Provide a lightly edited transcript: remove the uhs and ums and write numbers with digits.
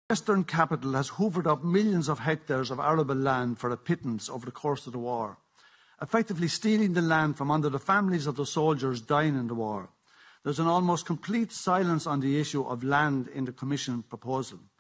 Western capital has hoovered up millions of hectares of arable land for a pittance over the course of the war, effectively stealing the land from under the families of the soldiers dying in the war. There's an almost complete silence on the issue of land in the Commission proposal.